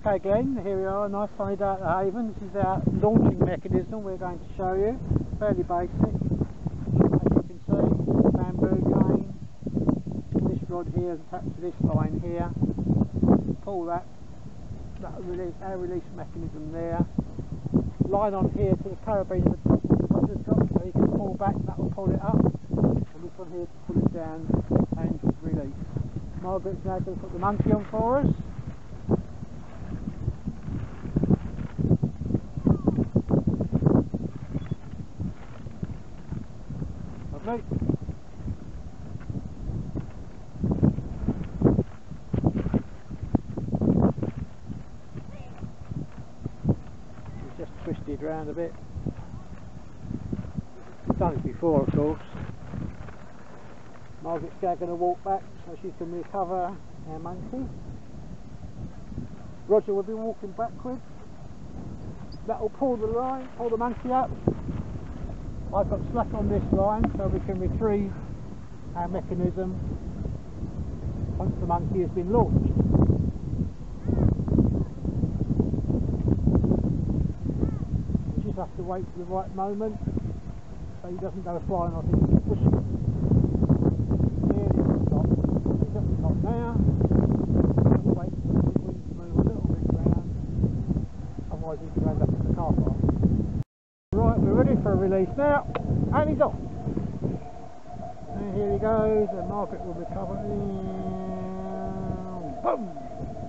Okay Glenn, here we are, nice sunny day at the Haven. This is our launching mechanism we're going to show you. Fairly basic. As you can see, bamboo chain. This rod here is attached to this line here. Pull that will release our release mechanism there. Line on here to the carabine at the top, so you can pull back, that will pull it up. And this one here to pull it down and release. Margaret's now going to put the monkey on for us. Lovely. It's just twisted round a bit. We've done it before, of course. Margaret's now going to walk back so she can recover our monkey. Roger will be walking backwards. That will pull the line, pull the monkey up. I've got slack on this line so we can retrieve our mechanism once the monkey has been launched. You just have to wait for the right moment so he doesn't go flying off into the bushes. He's at the top now. Just wait for the wind to move a little bit round, otherwise he can end up in the car park. Right, we're ready for a release now, and he's off. And here he goes, and Margaret will recover. Boom!